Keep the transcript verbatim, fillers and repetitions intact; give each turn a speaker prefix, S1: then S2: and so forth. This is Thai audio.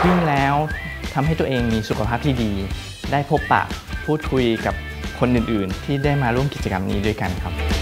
S1: วิ่งแล้วทำให้ตัวเองมีสุขภาพที่ดีได้พบปะพูดคุยกับคนอื่นๆที่ได้มาร่วมกิจกรรมนี้ด้วยกันครับ